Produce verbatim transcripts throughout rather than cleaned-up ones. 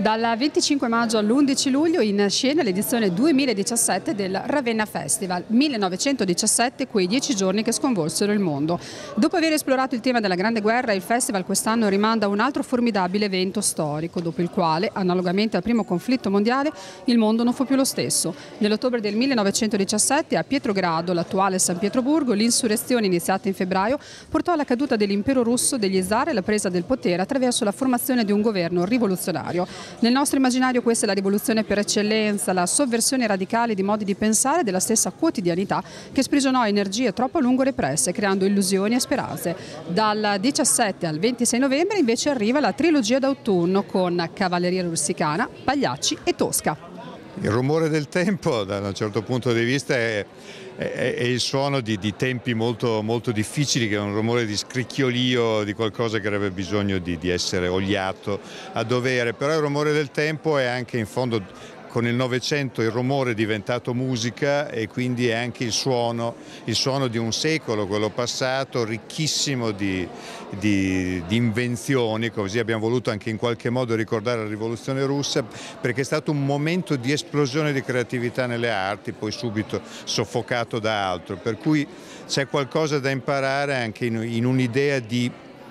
Dal venticinque maggio all'undici luglio in scena l'edizione duemiladiciassette del Ravenna Festival, millenovecentodiciassette, quei dieci giorni che sconvolsero il mondo. Dopo aver esplorato il tema della Grande Guerra, il festival quest'anno rimanda a un altro formidabile evento storico, dopo il quale, analogamente al primo conflitto mondiale, il mondo non fu più lo stesso. Nell'ottobre del millenovecentodiciassette a Pietrogrado, l'attuale San Pietroburgo, l'insurrezione iniziata in febbraio portò alla caduta dell'impero russo degli zar e la presa del potere attraverso la formazione di un governo rivoluzionario. Nel nostro immaginario questa è la rivoluzione per eccellenza, la sovversione radicale di modi di pensare della stessa quotidianità che sprigionò energie troppo a lungo represse, creando illusioni e speranze. Dal diciassette al ventisei novembre invece arriva la trilogia d'autunno con Cavalleria Rusticana, Pagliacci e Tosca. Il rumore del tempo, da un certo punto di vista, è, è, è il suono di, di tempi molto, molto difficili, che è un rumore di scricchiolio, di qualcosa che avrebbe bisogno di, di essere oliato a dovere. Però il rumore del tempo è anche, in fondo, con il Novecento il rumore è diventato musica, e quindi è anche il suono, il suono di un secolo, quello passato, ricchissimo di, di, di invenzioni. Così abbiamo voluto anche in qualche modo ricordare la rivoluzione russa, perché è stato un momento di esplosione di creatività nelle arti, poi subito soffocato da altro, per cui c'è qualcosa da imparare anche in, in un'idea di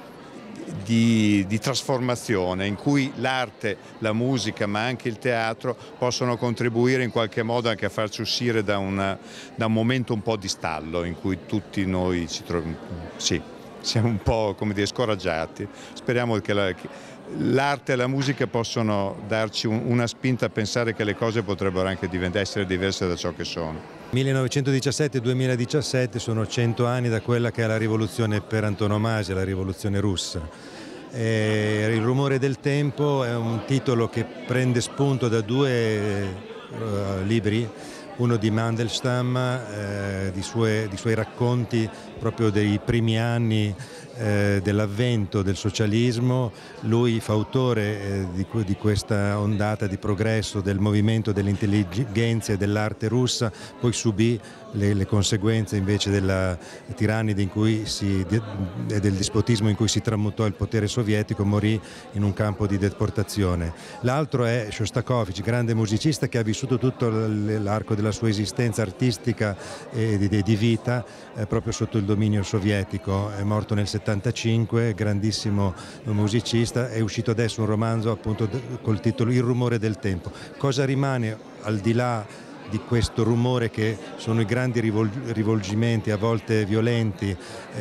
Di, di trasformazione, in cui l'arte, la musica ma anche il teatro possono contribuire in qualche modo anche a farci uscire da, una, da un momento un po' di stallo in cui tutti noi ci troviamo, sì, siamo un po', come dire, scoraggiati. Speriamo che la, l'arte e la musica possono darci un, una spinta a pensare che le cose potrebbero anche essere diverse da ciò che sono. millenovecentodiciassette duemiladiciassette sono cento anni da quella che è la rivoluzione per antonomasia, la rivoluzione russa. E Il rumore del tempo è un titolo che prende spunto da due uh, libri, uno di Mandelstam, eh, di, sue, di suoi racconti proprio dei primi anni eh, dell'avvento del socialismo. Lui, fautore eh, di, di questa ondata di progresso del movimento dell'intelligenza e dell'arte russa, poi subì le, le conseguenze invece della tirannide in cui si, e del dispotismo in cui si tramutò il potere sovietico, morì in un campo di deportazione. L'altro è Shostakovich, grande musicista che ha vissuto tutto l'arco della sua esistenza artistica e di, di vita eh, proprio sotto il dominio sovietico. È morto nel settantacinque, grandissimo musicista. È uscito adesso un romanzo appunto col titolo Il rumore del tempo. Cosa rimane al di là di questo rumore, che sono i grandi rivolgimenti, a volte violenti,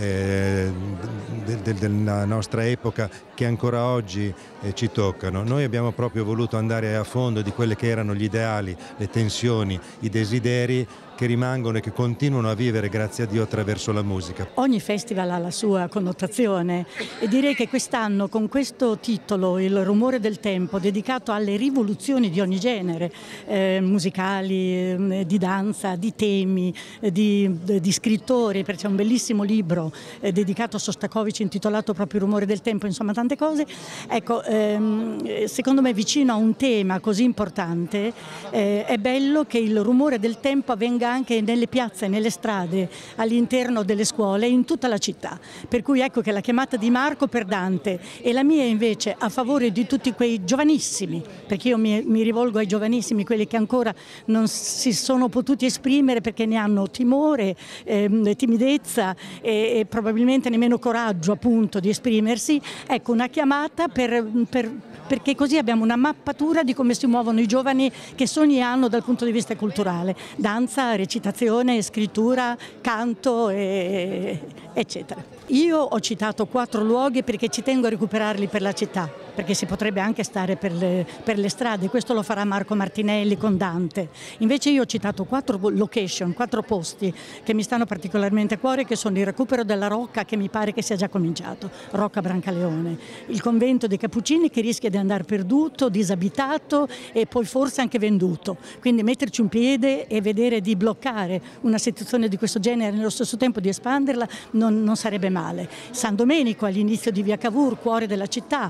eh, de, de, della nostra epoca, che ancora oggi eh, ci toccano. Noi abbiamo proprio voluto andare a fondo di quelli che erano gli ideali, le tensioni, i desideri che rimangono e che continuano a vivere, grazie a Dio, attraverso la musica. Ogni festival ha la sua connotazione, e direi che quest'anno, con questo titolo, Il rumore del tempo, dedicato alle rivoluzioni di ogni genere, eh, musicali, eh, di danza, di temi, eh, di, di scrittori, perché c'è un bellissimo libro eh, dedicato a Shostakovich intitolato proprio Il rumore del tempo, insomma tante cose. Ecco, ehm, secondo me, vicino a un tema così importante, eh, è bello che il rumore del tempo avvenga anche nelle piazze, nelle strade, all'interno delle scuole, in tutta la città. Per cui ecco che la chiamata di Marco per Dante e la mia invece a favore di tutti quei giovanissimi, perché io mi, mi rivolgo ai giovanissimi, quelli che ancora non si sono potuti esprimere perché ne hanno timore, eh, timidezza e, e probabilmente nemmeno coraggio appunto di esprimersi. Ecco, una chiamata per, per, perché così abbiamo una mappatura di come si muovono i giovani, che sogni hanno dal punto di vista culturale: danza, recitazione, scrittura, canto, e, eccetera. Io ho citato quattro luoghi perché ci tengo a recuperarli per la città, perché si potrebbe anche stare per le, per le strade. Questo lo farà Marco Martinelli con Dante. Invece io ho citato quattro location, quattro posti che mi stanno particolarmente a cuore, che sono il recupero della Rocca, che mi pare che sia già cominciato, Rocca Brancaleone, il convento dei Cappuccini, che rischia di andare perduto, disabitato e poi forse anche venduto. Quindi metterci un piede e vedere di bloccare una situazione di questo genere e nello stesso tempo di espanderla non, non sarebbe male. San Domenico, all'inizio di via Cavour, cuore della città, che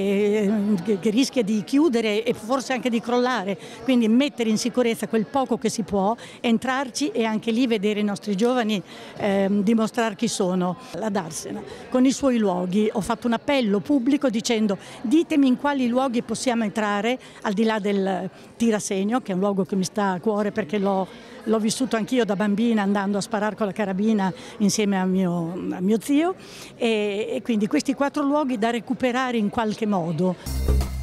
che, che rischia di chiudere e forse anche di crollare, quindi mettere in sicurezza quel poco che si può, entrarci e anche lì vedere i nostri giovani eh, dimostrare chi sono. La Darsena, con i suoi luoghi, ho fatto un appello pubblico dicendo: ditemi in quali luoghi possiamo entrare, al di là del Tirasegno, che è un luogo che mi sta a cuore perché l'ho L'ho vissuto anch'io da bambina andando a sparare con la carabina insieme a mio, a mio zio, e, e quindi questi quattro luoghi da recuperare in qualche modo.